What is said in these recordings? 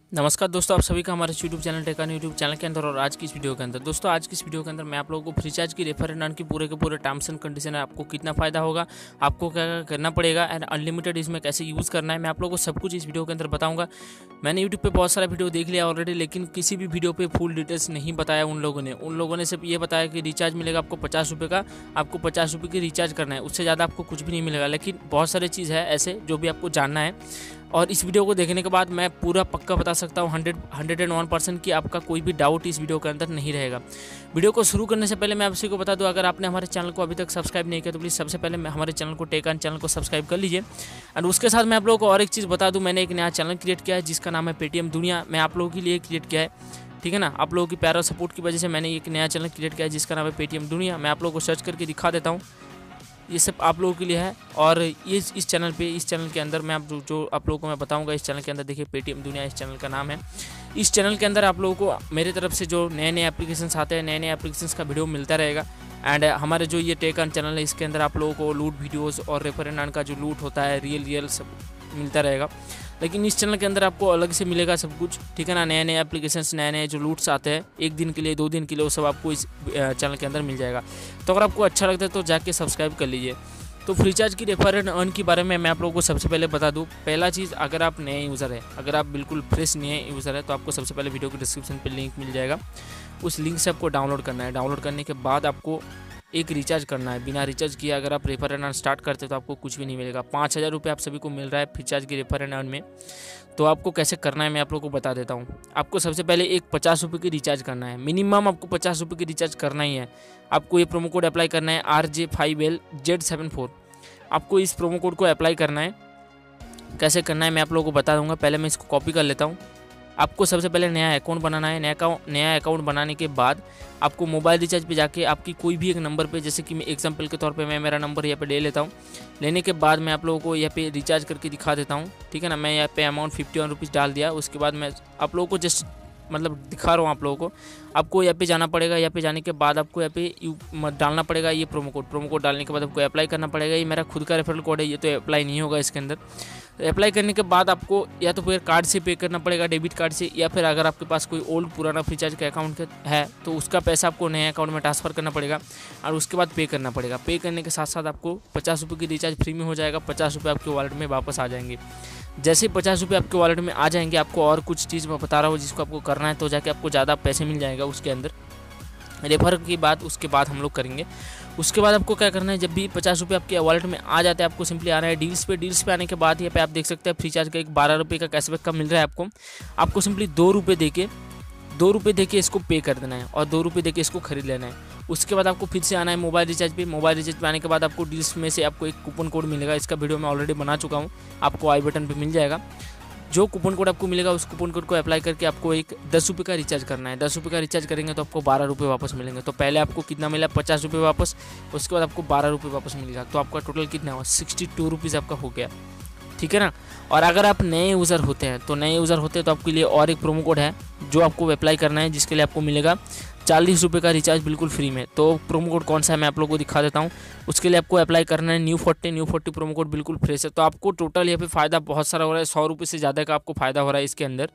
नमस्कार दोस्तों, आप सभी का हमारे यूट्यूब चैनल टेकान यूट्यूब चैनल के अंदर और आज की इस वीडियो के अंदर दोस्तों आज की इस वीडियो के अंदर मैं आप लोगों को फ्री चार्ज की रेफर एंड अर्न की पूरे के पूरे टर्म्स एंड कंडीशन है, आपको कितना फायदा होगा, आपको क्या क्या करना पड़ेगा एंड अनलिमिटेड इसमें कैसे यूज़ करना है, मैं आप लोगों को सब कुछ इस वीडियो के अंदर बताऊंगा। मैंने यूट्यूब पे बहुत सारा वीडियो देख लिया ऑलरेडी, लेकिन किसी भी वीडियो पे फुल डिटेल्स नहीं बताया उन लोगों ने सिर्फ ये बताया कि रिचार्ज मिलेगा आपको 50 रुपये का, आपको 50 रुपये की रिचार्ज करना है, उससे ज़्यादा आपको कुछ भी नहीं मिलेगा। लेकिन बहुत सारी चीज़ है ऐसे जो भी आपको जानना है, और इस वीडियो को देखने के बाद मैं पूरा पक्का बता सकता हूँ 101% कि आपका कोई भी डाउट इस वीडियो के अंदर नहीं रहेगा। वीडियो को शुरू करने से पहले मैं आप सभी को बता दूं, अगर आपने हमारे चैनल को अभी तक सब्सक्राइब नहीं किया तो प्लीज़ सबसे पहले हमारे चैनल को टेकान चैनल को सब्सक्राइब कर लीजिए। और उसके साथ मैं आप लोगों को और एक चीज़ बता दूँ, मैंने एक नया चैनल क्रिएट किया है जिसका नाम है पेटीएम दुनिया। मैं आप लोगों के लिए क्रिएट किया है, ठीक है ना। आप लोगों की प्यार और सपोर्ट की वजह से मैंने एक नया चैनल क्रिएट किया है जिसका नाम है पेटीएम दुनिया। मैं आप लोगों को सर्च करके दिखा देता हूँ, ये सब आप लोगों के लिए है। और ये इस चैनल के अंदर मैं जो आप लोगों को मैं बताऊंगा, इस चैनल के अंदर देखिए पेटीएम दुनिया इस चैनल का नाम है। इस चैनल के अंदर आप लोगों को मेरे तरफ से जो नए नए एप्लीकेशंस आते हैं, नए नए एप्लीकेशंस का वीडियो मिलता रहेगा। एंड हमारे जो ये टेक ऑन चैनल है इसके अंदर आप लोगों को लूट वीडियोज़ और रेफर एंड अर्न का जो लूट होता है रियल सब मिलता रहेगा। लेकिन इस चैनल के अंदर आपको अलग से मिलेगा सब कुछ, ठीक है ना। नए नए एप्लीकेशंस, नए नए जो लूट्स आते हैं एक दिन के लिए 2 दिन के लिए, वो सब आपको इस चैनल के अंदर मिल जाएगा। तो अगर आपको अच्छा लगता है तो जाके सब्सक्राइब कर लीजिए। तो फ्री चार्ज की रेफर एंड अर्न के बारे में मैं आप लोगों को सबसे पहले बता दूं। पहला चीज़, अगर आप नए यूज़र है, अगर आप बिल्कुल फ्रेश नए यूज़र है तो आपको सबसे पहले वीडियो के डिस्क्रिप्शन पे लिंक मिल जाएगा, उस लिंक से आपको डाउनलोड करना है। डाउनलोड करने के बाद आपको एक रिचार्ज करना है। बिना रिचार्ज किए अगर आप रेफर एंड अर्न स्टार्ट करते हो तो आपको कुछ भी नहीं मिलेगा। 5000 रुपये आप सभी को मिल रहा है फ्री चार्ज की रेफर एंड अर्न में। तो आपको कैसे करना है मैं आप लोगों को बता देता हूँ। आपको सबसे पहले एक 50 रुपये की रिचार्ज करना है, मिनिमम आपको 50 रुपये की रिचार्ज करना ही है। आपको ये प्रोमो कोड अप्लाई करना है RJ5LZ74। आपको इस प्रोमो कोड को अप्लाई करना है। कैसे करना है मैं आप लोगों को बता दूंगा, पहले मैं इसको कॉपी कर लेता हूँ। आपको सबसे पहले नया अकाउंट बनाना है। नया अकाउंट बनाने के बाद आपको मोबाइल रिचार्ज पे जाके आपकी कोई भी एक नंबर पे, जैसे कि मैं एग्जांपल के तौर पे मैं मेरा नंबर यहाँ पे ले लेता हूँ। लेने के बाद मैं आप लोगों को यहाँ पे रिचार्ज करके दिखा देता हूँ, ठीक है ना। मैं यहाँ पे अमाउंट 51 रुपीज़ डाल दिया। उसके बाद मैं आप लोगों को जस्ट मतलब दिखा रहा हूँ आप लोगों को। आपको यहाँ पे जाना पड़ेगा, यहाँ पे जाने के बाद आपको यहाँ पे डालना पड़ेगा ये प्रोमो कोड डालने के बाद आपको अप्लाई करना पड़ेगा। ये मेरा खुद का रेफरल कोड है, ये तो अप्लाई नहीं होगा इसके अंदर। अप्लाई करने के बाद आपको या तो फिर कार्ड से पे करना पड़ेगा, डेबिट कार्ड से, या फिर अगर आपके पास कोई ओल्ड पुराना फ्री चार्ज का अकाउंट है तो उसका पैसा आपको नए अकाउंट में ट्रांसफ़र करना पड़ेगा और उसके बाद पे करना पड़ेगा। पे करने के साथ साथ आपको 50 रुपये की रिचार्ज फ्री में हो जाएगा। 50 रुपये आपके वॉलेट में वापस आ जाएंगे। जैसे ही 50 रुपये आपके वॉलेट में आ जाएंगे, आपको और कुछ चीज़ मैं बता रहा हूँ जिसको आपको करना है, तो जाके आपको ज़्यादा पैसे मिल जाएगा उसके अंदर। रेफर की बात उसके बाद हम लोग करेंगे। उसके बाद आपको क्या करना है, जब भी 50 रुपये आपके वॉलेट में आ जाते हैं आपको सिंपली आना है डील्स पे आने के बाद यहाँ पे आप देख सकते हैं फ्री चार्ज का एक 12 रुपये का कैशबैक का मिल रहा है आपको सिंपली 2 रुपये देके इसको पे कर देना है और 2 रुपये देके इसको खरीद लेना है। उसके बाद आपको फिर से आना है मोबाइल रिचार्ज पे आने के बाद आपको डील्स में से आपको एक कूपन कोड मिलेगा। इसका वीडियो मैं ऑलरेडी बना चुका हूँ, आपको आई बटन पे मिल जाएगा। जो कूपन कोड आपको मिलेगा उस कूपन कोड को अप्लाई करके आपको एक 10 रुपये का रिचार्ज करना है। 10 रुपये का रिचार्ज करेंगे तो आपको 12 रुपये वापस मिलेंगे। तो पहले आपको कितना मिला, 50 रुपये वापस, उसके बाद आपको 12 रुपये वापस मिलेगा। तो आपका टोटल कितना हुआ, 62 रुपीज़ आपका हो गया, ठीक है ना। और अगर आप नए यूज़र होते हैं तो आपके लिए और एक प्रोमो कोड है जो आपको अप्लाई करना है, जिसके लिए आपको मिलेगा 40 रुपये का रिचार्ज बिल्कुल फ्री में। तो प्रोमो कोड कौन सा है मैं आप लोगों को दिखा देता हूँ। उसके लिए आपको अप्लाई करना है न्यू 40 प्रोमो कोड बिल्कुल फ्रेश है। तो आपको टोटल यहाँ पे फ़ायदा बहुत सारा हो रहा है, 100 रुपये से ज़्यादा का आपको फ़ायदा हो रहा है इसके अंदर।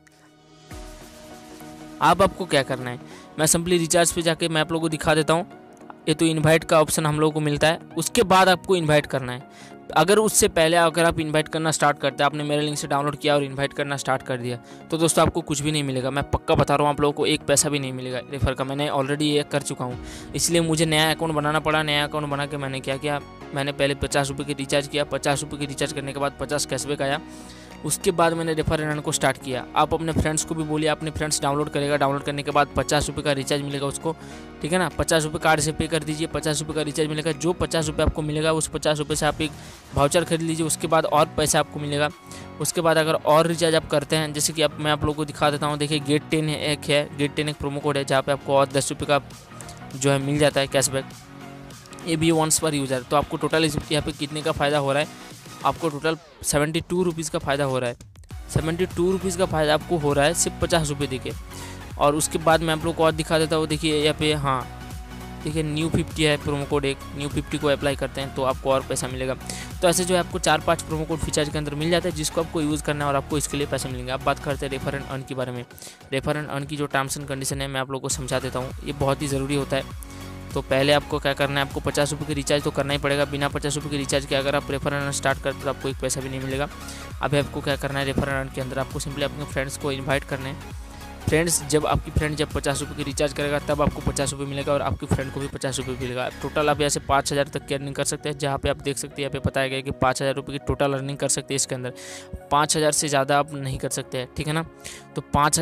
आपको क्या करना है, मैं सिंपली रिचार्ज पे जाके मैं आप लोगों को दिखा देता हूँ। ये तो इनवाइट का ऑप्शन हम लोगों को मिलता है, उसके बाद आपको इनवाइट करना है। अगर उससे पहले अगर आप इनवाइट करना स्टार्ट करते हैं, आपने मेरे लिंक से डाउनलोड किया और इनवाइट करना स्टार्ट कर दिया, तो दोस्तों आपको कुछ भी नहीं मिलेगा। मैं पक्का बता रहा हूँ, आप लोगों को एक पैसा भी नहीं मिलेगा रेफर का। मैंने ऑलरेडी ये कर चुका हूँ, इसलिए मुझे नया अकाउंट बनाना पड़ा। नया अकाउंट बना के मैंने क्या किया, मैंने पहले 50 रुपये की रिचार्ज किया। 50 रुपये की रिचार्ज करने के बाद 50 कैशबैक आया। उसके बाद मैंने रेफर एंड अर्न को स्टार्ट किया। आप अपने फ्रेंड्स को भी बोलिए, अपने फ्रेंड्स डाउनलोड करेगा। डाउनलोड करने के बाद 50 रुपये का रिचार्ज मिलेगा उसको, ठीक है ना। 50 रुपये कार्ड से पे कर दीजिए, 50 रुपये का रिचार्ज मिलेगा। जो 50 रुपये आपको मिलेगा उस 50 रुपये से आप एक वाउचर खरीद लीजिए, उसके बाद और पैसा आपको मिलेगा। उसके बाद अगर और रिचार्ज आप करते हैं, जैसे कि मैं आप लोगों को दिखा देता हूँ। देखिए गेट 10 एक प्रोमो कोड है जहाँ पे आपको और 10 रुपये का जो है मिल जाता है कैशबैक। ये भी वंस पर यूज़र। तो आपको टोटल यहाँ पे कितने का फ़ायदा हो रहा है, आपको टोटल 72 रुपीज़ का फ़ायदा हो रहा है। 72 रुपीज़ का फ़ायदा आपको हो रहा है सिर्फ 50 रुपये देके। और उसके बाद मैं आप लोग को और दिखा देता हूँ। देखिए यहाँ पे, हाँ देखिए न्यू 50 है प्रोमो कोड, एक न्यू 50 को अप्लाई करते हैं तो आपको और पैसा मिलेगा। तो ऐसे जो है आपको 4-5 प्रोमो कोड फ्रीचार्ज के अंदर मिल जाता है, जिसको आपको यूज़ करना है और आपको इसके लिए पैसे मिलेंगे। अब बात करते हैं रेफर एंड अर्न के बारे में। रेफर एंड अर्न की जो टर्म्स एंड कंडीशन है मैं आप लोगों को समझा देता हूँ, ये बहुत ही ज़रूरी होता है। तो पहले आपको क्या करना है, आपको 50 रुपये की रिचार्ज तो करना ही पड़ेगा। बिना 50 रुपये की रिचार्ज के अगर आप रेफर एंड अर्न स्टार्ट करते तो आपको एक पैसा भी नहीं मिलेगा। अभी आपको क्या करना है, रेफर एंड अर्न के अंदर आपको सिंपली अपने फ्रेंड्स को इन्वाइट करने हैं। फ्रेंड्स जब 50 रुपये की रिचार्ज करेगा तब आपको 50 रुपये मिलेगा और आपकी फ्रेंड को भी 50 रुपये मिलेगा। टोटल आप यहाँ से 5000 तक की अर्निंग कर सकते हैं, जहाँ पे आप देख सकते हैं यहाँ पे बताया गया है कि 5000 रुपये की टोटल अर्निंग कर सकते हैं। इसके अंदर 5000 से ज़्यादा आप नहीं कर सकते हैं, ठीक है ना। तो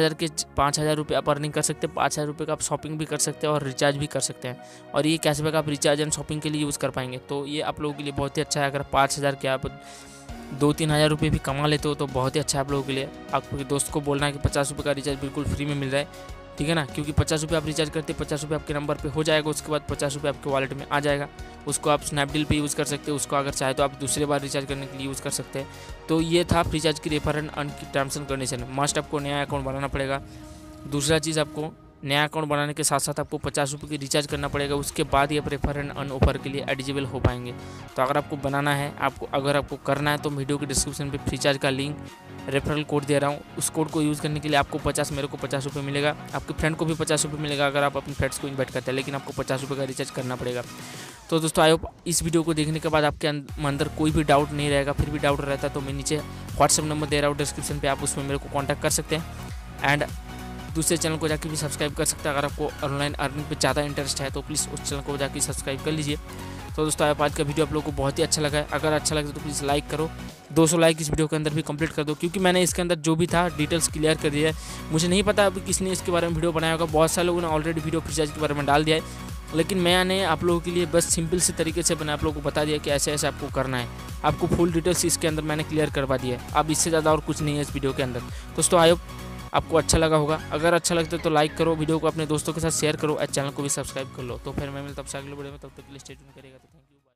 5000 रुपये आप अर्निंग कर सकते हैं। 5000 रुपये का आप शॉपिंग भी कर सकते हैं और रिचार्ज भी कर सकते हैं, और ये कैशबैक आप रिचार्ज एंड शॉपिंग के लिए यूज़ कर पाएंगे। तो ये आप लोगों के लिए बहुत ही अच्छा है। अगर 5000 के आप 2-3 हज़ार रुपये भी कमा लेते हो तो बहुत ही अच्छा है आप लोगों के लिए। आपके दोस्त को बोलना है कि 50 रुपये का रिचार्ज बिल्कुल फ्री में मिल रहा है, ठीक है ना, क्योंकि 50 रुपये आप रिचार्ज करते हैं, 50 रुपये आपके नंबर पे हो जाएगा, उसके बाद 50 रुपये आपके वॉलेट में आ जाएगा। उसको आप स्नैपडील पे यूज़ कर सकते हैं, उसको अगर चाहे तो आप दूसरे बार रिचार्ज करने के लिए यूज़ कर सकते हैं। तो ये था फ्रीचार्ज की रेफर एंड अर्न की टर्म्स एंड कंडीशन। मस्ट आपको नया अकाउंट बनाना पड़ेगा। दूसरा चीज़, आपको नया अकाउंट बनाने के साथ साथ आपको 50 रुपये की रिचार्ज करना पड़ेगा, उसके बाद ये आप रेफर एंड अर्न ऑफर के लिए एलिजिबल हो पाएंगे। तो अगर आपको बनाना है, अगर आपको करना है तो वीडियो के डिस्क्रिप्शन पे फ्रीचार्ज का लिंक, रेफरल कोड दे रहा हूँ। उस कोड को यूज़ करने के लिए आपको मेरे को 50 रुपये मिलेगा, आपके फ्रेंड को भी 50 रुपये मिलेगा अगर आप अपने फ्रेंड्स को इन्वाइट करते हैं, लेकिन आपको 50 रुपये का रिचार्ज करना पड़ेगा। तो दोस्तों आई होप इस वीडियो को देखने के बाद आपके अंदर कोई भी डाउट नहीं रहेगा। फिर भी डाउट रहता है तो मैं नीचे व्हाट्सएप नंबर दे रहा हूँ डिस्क्रिप्शन पे, आप उसमें मेरे को कॉन्टैक्ट कर सकते हैं। एंड दूसरे चैनल को जाके भी सब्सक्राइब कर सकते हैं। अगर आपको ऑनलाइन अर्निंग पे ज़्यादा इंटरेस्ट है तो प्लीज़ उस चैनल को जाके सब्सक्राइब कर लीजिए। तो दोस्तों आज का वीडियो आप लोगों को बहुत ही अच्छा लगा है। अगर अच्छा लगे तो प्लीज़ लाइक करो। 200 लाइक इस वीडियो के अंदर भी कंप्लीट कर दो, क्योंकि मैंने इसके अंदर जो भी था डिटेल्स क्लियर कर दिया है। मुझे नहीं पता अभी किसने इसके बारे में वीडियो बनाया होगा, बहुत सारे लोगों ने ऑलरेडी वीडियो फ्रीचार्ज के बारे में डाल दिया है, लेकिन मैंने आप लोगों के लिए बस सिंपल से तरीके से मैंने आप लोगों को बता दिया कि ऐसे ऐसे आपको करना है। आपको फुल डिटेल्स इसके अंदर मैंने क्लियर करवा दिया है। अब इससे ज़्यादा और कुछ नहीं है इस वीडियो के अंदर। दोस्तों आई होप आपको अच्छा लगा होगा। अगर अच्छा लगता है तो लाइक करो, वीडियो को अपने दोस्तों के साथ शेयर करो और चैनल को भी सब्सक्राइब कर लो। तो फिर मैं मिलता हूं अगले वीडियो में, तब तक के लिए स्टे ट्यून करिएगा। तो थैंक यू।